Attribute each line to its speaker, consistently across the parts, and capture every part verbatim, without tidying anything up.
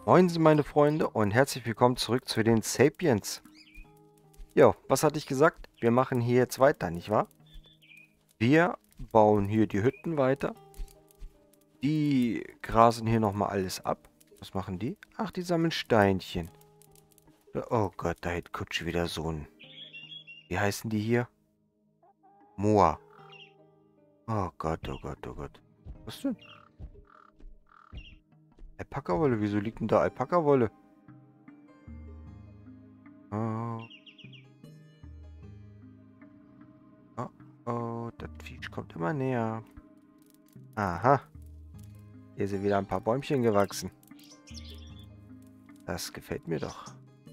Speaker 1: Moin, meine Freunde, und herzlich willkommen zurück zu den Sapiens. Ja, was hatte ich gesagt? Wir machen hier jetzt weiter, nicht wahr? Wir bauen hier die Hütten weiter. Die grasen hier nochmal alles ab. Was machen die? Ach, die sammeln Steinchen. Oh Gott, da hätte Kutsche wieder so ein... Wie heißen die hier? Moa. Oh Gott, oh Gott, oh Gott. Was denn? Alpaka-Wolle? Wieso liegt denn da Alpaka-Wolle? Oh. Oh, oh, das Viech kommt immer näher. Aha. Hier sind wieder ein paar Bäumchen gewachsen. Das gefällt mir doch.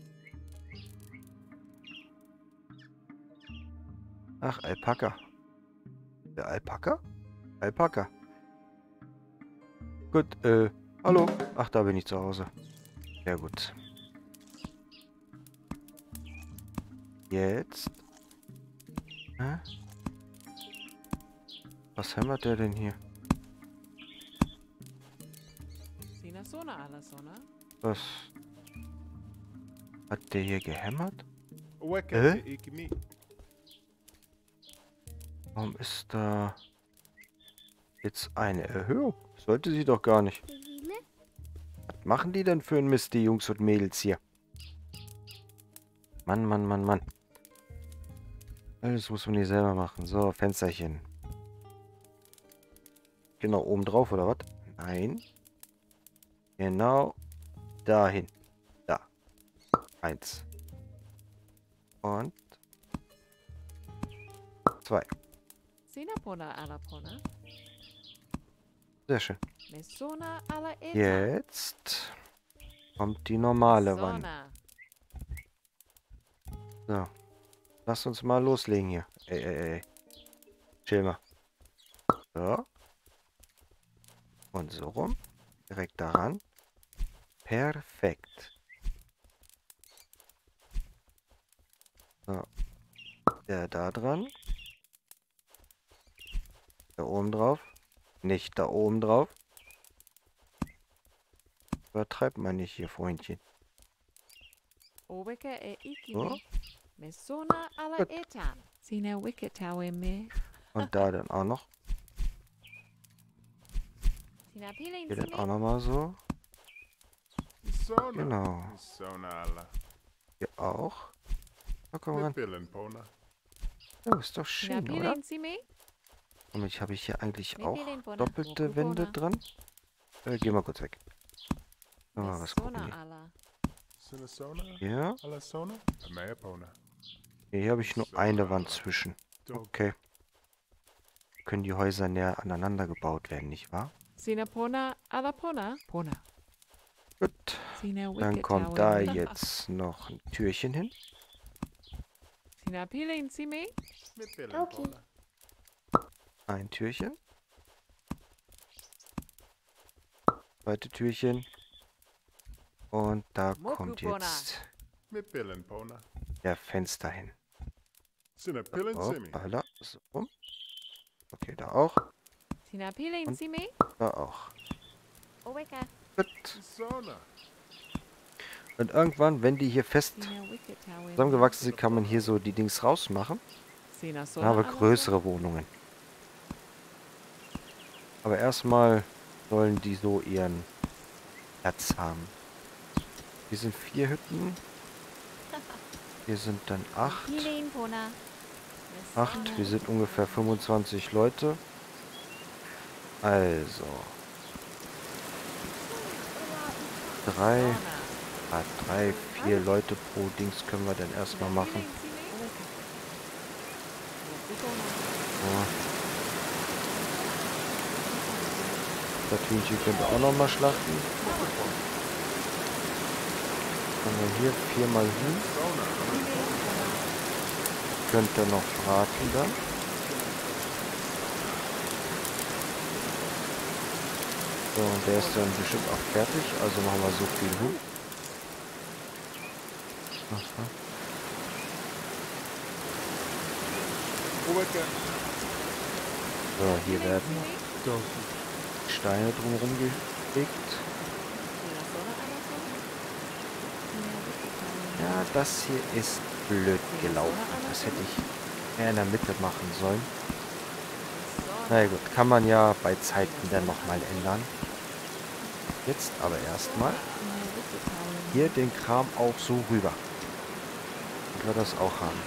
Speaker 1: Ach, Alpaka. Der Alpaka? Alpaka. Gut, äh, hallo. Ach, da bin ich zu Hause. Sehr gut. Jetzt. Hä? Was hämmert der denn hier? Was? Hat der hier gehämmert? Äh? Warum ist da jetzt eine Erhöhung? Sollte sie doch gar nicht. Was machen die denn für ein Mist, die Jungs und Mädels hier? Mann, Mann, Mann, Mann. Alles muss man hier selber machen. So, Fensterchen. Genau, oben drauf, oder was? Nein. Genau dahin. Da. Eins. Und zwei. Sehr schön. Jetzt kommt die normale Wand. So. Lass uns mal loslegen hier. Ey, ey, ey. Chill mal. So. Und so rum. Direkt daran. Perfekt. So. Der da dran. Da oben drauf. Nicht da oben drauf. Übertreibt man nicht hier, Freundchen. So. Gut. Und da dann auch noch. Hier dann auch nochmal so. Genau. Hier auch. Na, komm ran. Ja, ist doch schön, oder? Und ich habe ich hier eigentlich auch doppelte Wände dran. Äh, geh mal kurz weg. Mal was gucken hier. Hier. Hier habe ich nur eine Wand zwischen. Okay. Können die Häuser näher aneinander gebaut werden, nicht wahr? Gut. Dann kommt da jetzt noch ein Türchen hin.
Speaker 2: Okay.
Speaker 1: Ein Türchen. Zweite Türchen. Und da kommt jetzt der Fenster hin. So, hoppala, so rum. Okay, da auch. Und da auch. Gut. Und irgendwann, wenn die hier fest zusammengewachsen sind, kann man hier so die Dings rausmachen. Dann haben wir größere Wohnungen. Aber erstmal sollen die so ihren Platz haben. Hier sind vier Hütten. Hier sind dann acht. Acht. Wir sind ungefähr fünfundzwanzig Leute. Also. Drei. Ah, drei, vier Leute pro Dings können wir dann erstmal machen. So. Das Hühnchen könnt ihr auch nochmal schlachten. Haben wir hier viermal Huhn. Könnt ihr noch braten dann. So, und der ist dann bestimmt auch fertig. Also machen wir so viel Huhn. Aha. So, hier werden Steine drumherum gelegt. das hier ist blöd gelaufen. Das hätte ich mehr in der Mitte machen sollen. Na ja, gut, kann man ja bei Zeiten dann nochmal ändern. Jetzt aber erstmal hier den Kram auch so rüber. Und wir das auch haben.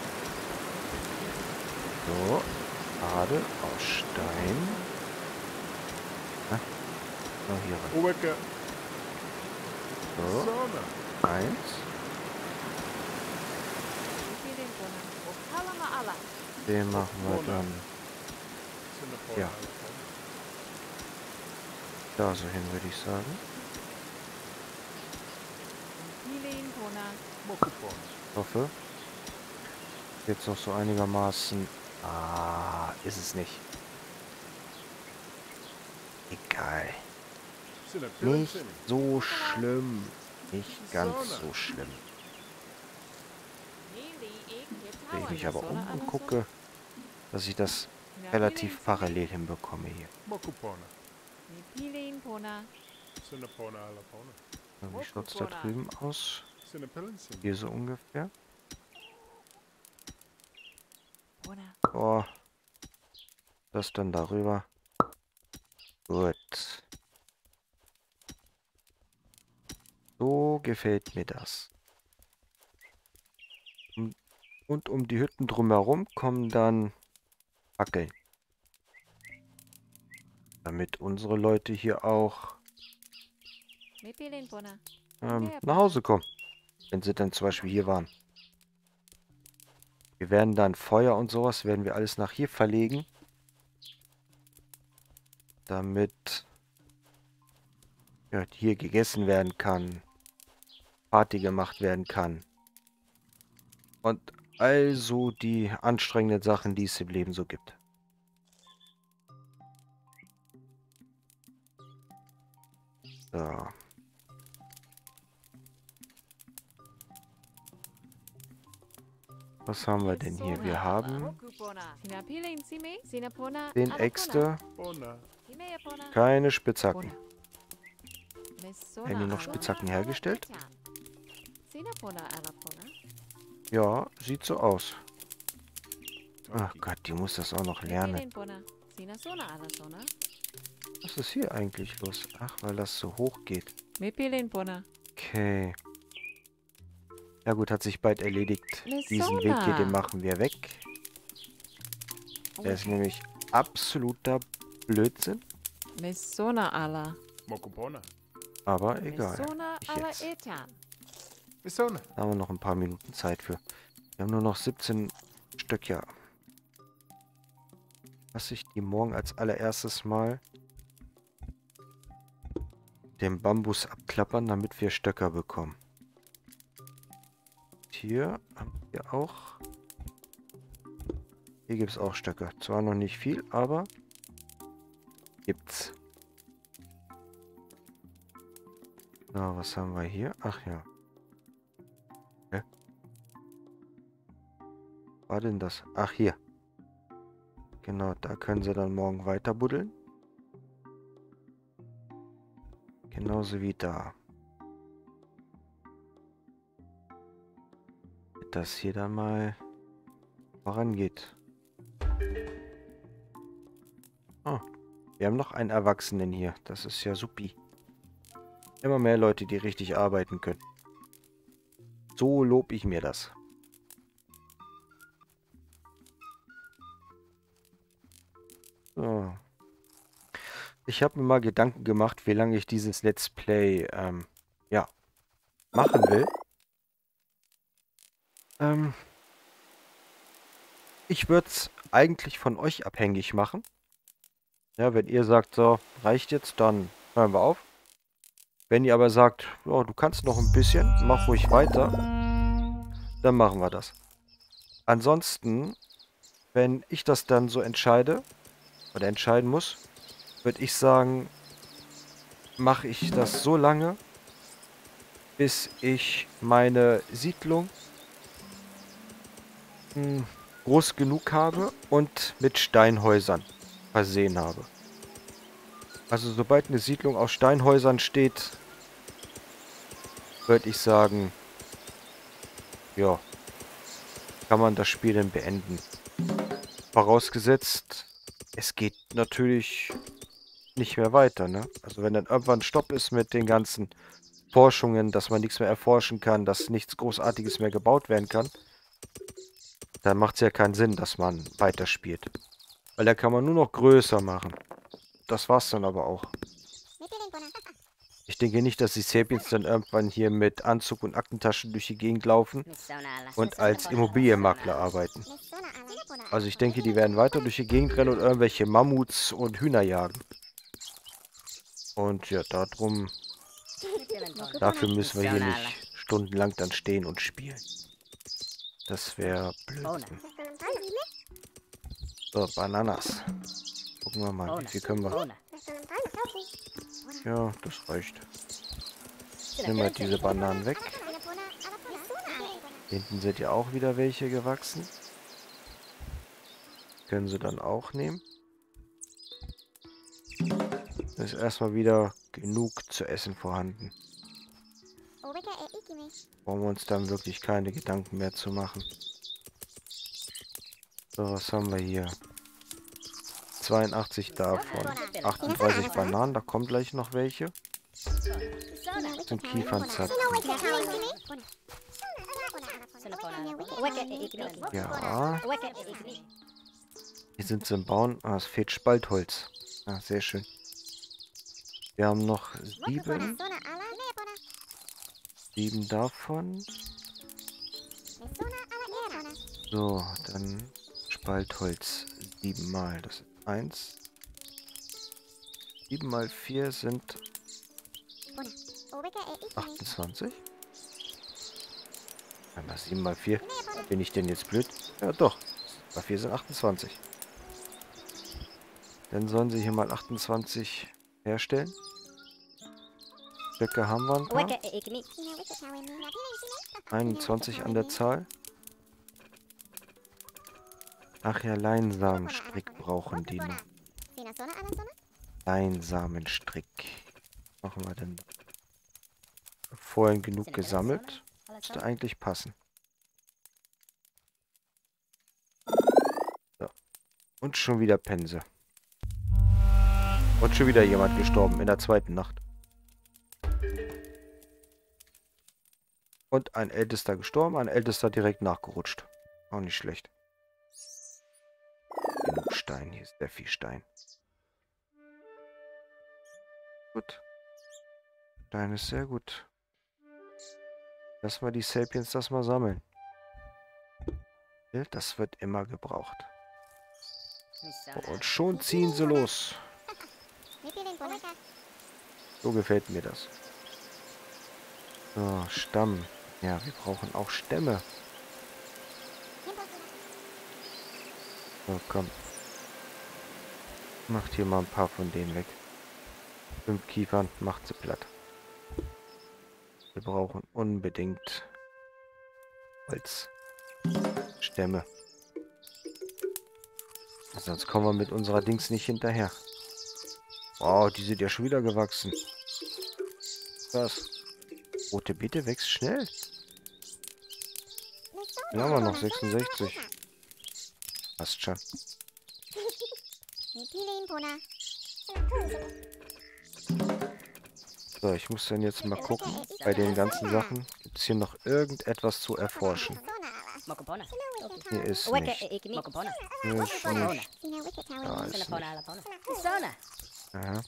Speaker 1: So, gerade aus Stein. Na, so, hier rein.
Speaker 3: Oberke.
Speaker 1: So, eins. Den machen wir dann ja da so hin, würde ich sagen. Ich hoffe. Jetzt noch so einigermaßen. Ah, ist es nicht. Egal. Nicht so schlimm. Nicht ganz so schlimm. Wenn ich mich aber um und gucke, dass ich das relativ parallel hinbekomme hier. Wie schaut es da drüben aus? Hier so ungefähr. Oh. Das dann darüber. Gut. So gefällt mir das. Und um die Hütten drumherum kommen dann Fackeln. Damit unsere Leute hier auch ähm, nach Hause kommen. Wenn sie dann zum Beispiel hier waren. Wir werden dann Feuer und sowas, werden wir alles nach hier verlegen. Damit ja, hier gegessen werden kann. Party gemacht werden kann. Und also die anstrengenden Sachen, die es im Leben so gibt. So. Was haben wir denn hier? Wir haben den Äxte. Keine Spitzhacken. Haben die noch Spitzhacken hergestellt? Ja, sieht so aus. Ach Gott, die muss das auch noch lernen. Was ist hier eigentlich los? Ach, weil das so hoch geht. Okay. Ja gut, hat sich bald erledigt. Diesen Weg hier, den machen wir weg. Der ist nämlich absoluter Blödsinn. Aber egal. Ich jetzt. Da haben wir noch ein paar Minuten Zeit für. Wir haben nur noch siebzehn Stöcke. Lass ich die morgen als allererstes mal den Bambus abklappern, damit wir Stöcker bekommen. Hier haben wir auch. Hier gibt es auch Stöcke. Zwar noch nicht viel, aber gibt's. Na, was haben wir hier? Ach ja. Hä? Was war denn das? Ach, hier. Genau, da können sie dann morgen weiter buddeln. Genauso wie da. Das hier dann mal vorangeht. Oh, wir haben noch einen Erwachsenen hier. Das ist ja supi. Immer mehr Leute, die richtig arbeiten können. So lob ich mir das. So. Ich habe mir mal Gedanken gemacht, wie lange ich dieses Let's Play ähm, ja, machen will. Ähm, ich würde es eigentlich von euch abhängig machen. Ja, wenn ihr sagt, so, reicht jetzt, dann hören wir auf. Wenn ihr aber sagt, oh, du kannst noch ein bisschen, mach ruhig weiter, dann machen wir das. Ansonsten, wenn ich das dann so entscheide, oder entscheiden muss, würde ich sagen, mache ich das so lange, bis ich meine Siedlung mh, groß genug habe und mit Steinhäusern versehen habe. Also sobald eine Siedlung aus Steinhäusern steht, würde ich sagen, ja, kann man das Spiel dann beenden. Vorausgesetzt, es geht natürlich nicht mehr weiter, ne? Also wenn dann irgendwann Stopp ist mit den ganzen Forschungen, dass man nichts mehr erforschen kann, dass nichts Großartiges mehr gebaut werden kann, dann macht es ja keinen Sinn, dass man weiterspielt. Weil da kann man nur noch größer machen. Das war's dann aber auch. Ich denke nicht, dass die Sapiens dann irgendwann hier mit Anzug und Aktentaschen durch die Gegend laufen und als Immobilienmakler arbeiten. Also ich denke, die werden weiter durch die Gegend rennen und irgendwelche Mammuts und Hühner jagen. Und ja, darum, dafür müssen wir hier nicht stundenlang dann stehen und spielen. Das wäre Blödsinn. So, Bananas. Gucken wir mal, wie viel können wir. Ja, das reicht. Nehmen wir diese Bananen weg. Hinten sind ja auch wieder welche gewachsen. Können sie dann auch nehmen. Da ist erstmal wieder genug zu essen vorhanden. Brauchen wir uns dann wirklich keine Gedanken mehr zu machen. So, was haben wir hier? zweiundachtzig davon. achtunddreißig Bananen, da kommen gleich noch welche. Und Kiefernzapfen. Ja. Hier sind sie im Bauen. Ah, es fehlt Spaltholz. Ah, sehr schön. Wir haben noch sieben. Sieben davon. So, dann Spaltholz. Siebenmal. Das ist eins. Sieben mal vier sind achtundzwanzig. Einmal sieben mal vier. Bin ich denn jetzt blöd? Ja doch. sieben mal vier sind achtundzwanzig. Dann sollen sie hier mal achtundzwanzig herstellen. Stöcke haben wir ein paar. einundzwanzig an der Zahl. Ach ja, Leinsamenstrick brauchen die noch. Leinsamenstrick. Was machen wir denn? Vorhin genug gesammelt. Müsste eigentlich passen. So. Und schon wieder Pense. Und schon wieder jemand gestorben in der zweiten Nacht. Und ein Ältester gestorben, ein Ältester direkt nachgerutscht. Auch nicht schlecht. Genug Stein, hier ist der Viehstein. Gut. Stein ist sehr gut. Lass mal die Sapiens das mal sammeln. Das wird immer gebraucht. Und schon ziehen sie los. So gefällt mir das. So, Stamm. Ja, wir brauchen auch Stämme. So, komm. Macht hier mal ein paar von denen weg. Fünf Kiefern, macht sie platt. Wir brauchen unbedingt Holz. Stämme. Sonst kommen wir mit unserer Dings nicht hinterher. Wow, die sind ja schon wieder gewachsen. Was? Rote Beete wächst schnell. Hier haben wir noch sechsundsechzig. Passt schon. So, ich muss dann jetzt mal gucken. Bei den ganzen Sachen gibt es hier noch irgendetwas zu erforschen. Hier ist nicht. Hier ist nicht. Da ist nicht. Aha.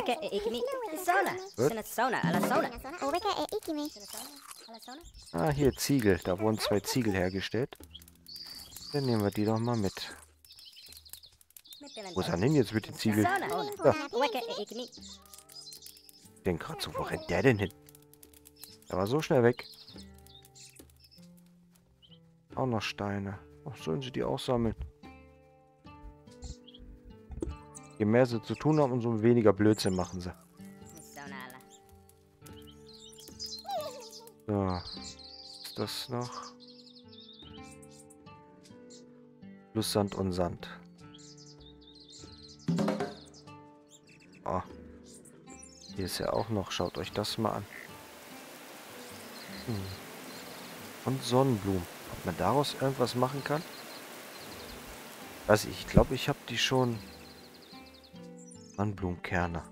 Speaker 1: Ah, hier Ziegel. Da wurden zwei Ziegel hergestellt. Dann nehmen wir die doch mal mit. Wo ist er denn jetzt mit den Ziegeln? Ja. Ich denke gerade so, wo rennt der denn hin? Der war so schnell weg. Auch noch Steine. Ach, sollen sie die auch sammeln? Je mehr sie zu tun haben, umso weniger Blödsinn machen sie. So. Ist das noch? Plus Sand und Sand. Oh. Hier ist ja auch noch. Schaut euch das mal an. Hm. Und Sonnenblumen. Ob man daraus irgendwas machen kann? Weiß ich, ich glaube, ich habe die schon. Sonnenblumenkerne.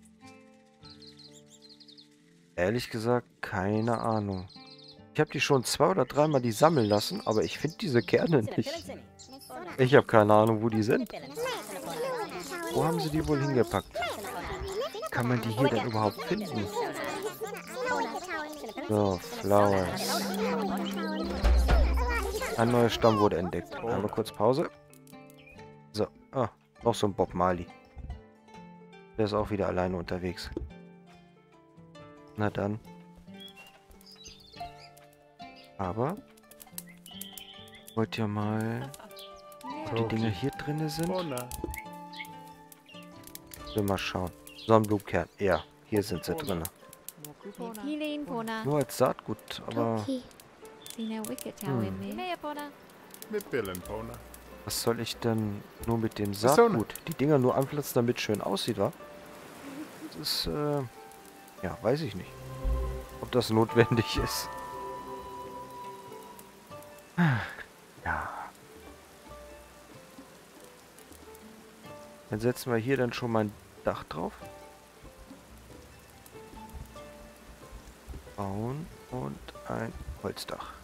Speaker 1: Ehrlich gesagt, keine Ahnung. Ich habe die schon zwei oder dreimal die sammeln lassen, aber ich finde diese Kerne nicht. Ich habe keine Ahnung, wo die sind. Wo haben sie die wohl hingepackt? Kann man die hier denn überhaupt finden? So, Flowers. Ein neuer Stamm wurde entdeckt. Einmal kurz Pause. So, ah, noch so ein Bob Marley. Der ist auch wieder alleine unterwegs. Na dann. Aber wollt ihr mal, wo die Dinger hier drin sind? Wir mal schauen. Sonnenblumenkern. Ja, hier sind sie drin. Nur als Saatgut, aber hm, was soll ich denn nur mit dem Saatgut? Die Dinger nur anpflanzen, damit es schön aussieht, wa? Das ist, äh, ja, weiß ich nicht, ob das notwendig ist. Ja. Dann setzen wir hier dann schon mal ein Dach drauf. Bauen und ein Holzdach.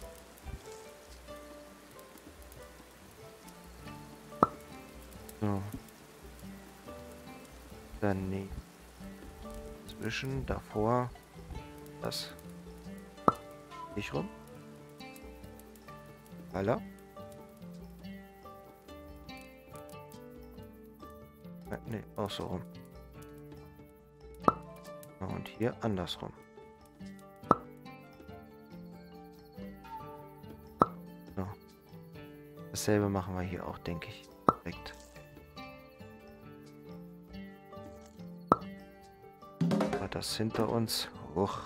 Speaker 1: So. Dann nee. Zwischen, davor, das. Nicht rum. Alla. Ne, auch so rum. Und hier andersrum. So. Dasselbe machen wir hier auch, denke ich. Perfekt. Aber das hinter uns. Hoch.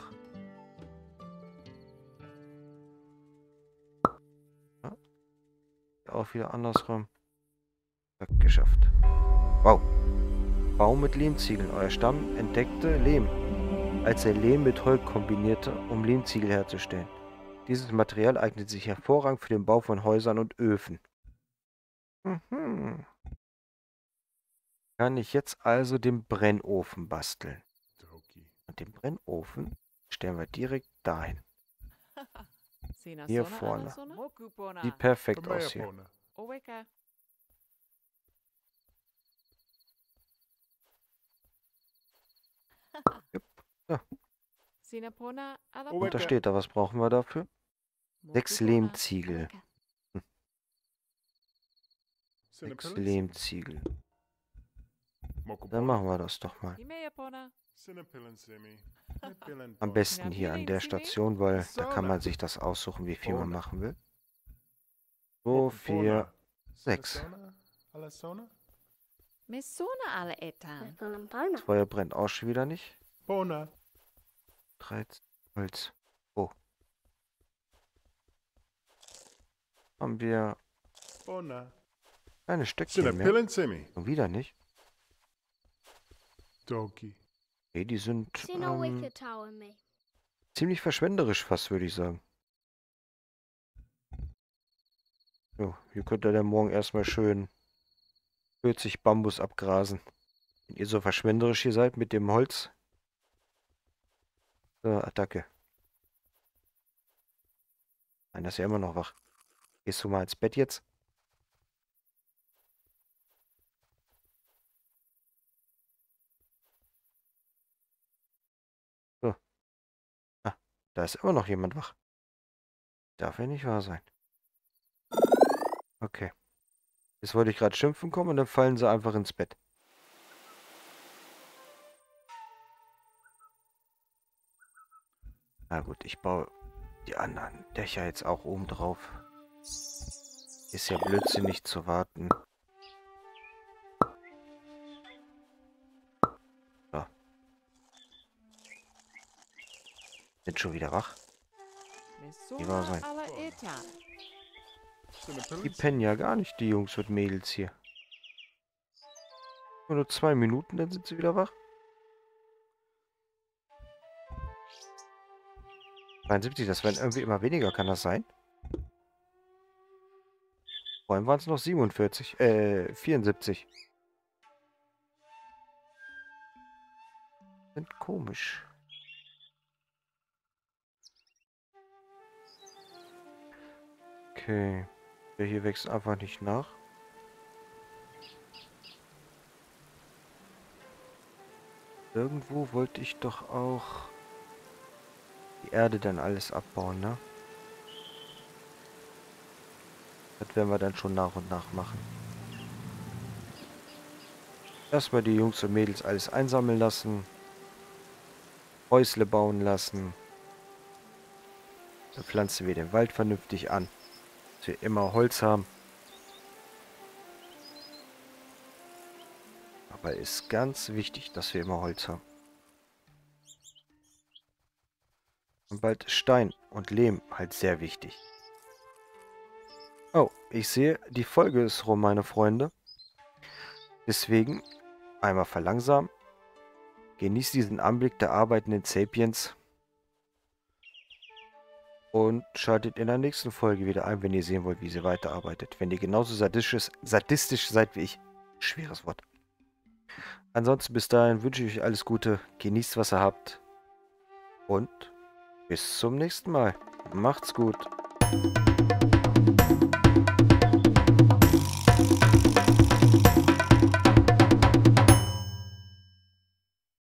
Speaker 1: Ja. Auch wieder andersrum. Geschafft. Wow. Baum mit Lehmziegeln. Euer Stamm entdeckte Lehm, als er Lehm mit Holz kombinierte, um Lehmziegel herzustellen. Dieses Material eignet sich hervorragend für den Bau von Häusern und Öfen. Mhm. Kann ich jetzt also den Brennofen basteln. Und den Brennofen stellen wir direkt dahin. Hier vorne. Sieht perfekt aus hier. Jupp. Ja. Und da steht da, was brauchen wir dafür? Sechs Lehmziegel. Hm. Sechs Lehmziegel. Dann machen wir das doch mal. Am besten hier an der Station, weil da kann man sich das aussuchen, wie viel man machen will. So, vier, sechs. Das Feuer brennt auch schon wieder nicht. dreizehn Holz. Oh. Haben wir keine Stöckchen mehr. Und wieder nicht. Okay, die sind ähm, ziemlich verschwenderisch fast, würde ich sagen. So, hier könnt ihr dann morgen erstmal schön vierzig Bambus abgrasen. Wenn ihr so verschwenderisch hier seid mit dem Holz. So, Attacke. Nein, das ist ja immer noch wach. Gehst du mal ins Bett jetzt? So. Ah, da ist immer noch jemand wach. Darf ja nicht wahr sein. Okay. Jetzt wollte ich gerade schimpfen kommen und dann fallen sie einfach ins Bett. Na gut, ich baue die anderen Dächer jetzt auch oben drauf. Ist ja blödsinnig zu warten. So. Sind schon wieder wach? Die wahr sein. Die pennen ja gar nicht, die Jungs und Mädels hier. Nur zwei Minuten, dann sind sie wieder wach. zweiundsiebzig, das werden irgendwie immer weniger, kann das sein? Vorhin waren es noch siebenundvierzig, äh, vierundsiebzig. Sind komisch. Okay. Der hier wächst einfach nicht nach. Irgendwo wollte ich doch auch die Erde dann alles abbauen, ne? Das werden wir dann schon nach und nach machen. Erstmal die Jungs und Mädels alles einsammeln lassen. Häusle bauen lassen. Dann pflanzen wir den Wald vernünftig an. Dass wir immer Holz haben. Aber ist ganz wichtig, dass wir immer Holz haben. Und bald Stein und Lehm halt sehr wichtig. Oh, ich sehe, die Folge ist rum, meine Freunde. Deswegen einmal verlangsamen. Genießt diesen Anblick der arbeitenden Sapiens. Und schaltet in der nächsten Folge wieder ein, wenn ihr sehen wollt, wie sie weiterarbeitet. Wenn ihr genauso sadistisch, sadistisch seid wie ich. Schweres Wort. Ansonsten bis dahin wünsche ich euch alles Gute. Genießt, was ihr habt. Und bis zum nächsten Mal. Macht's gut.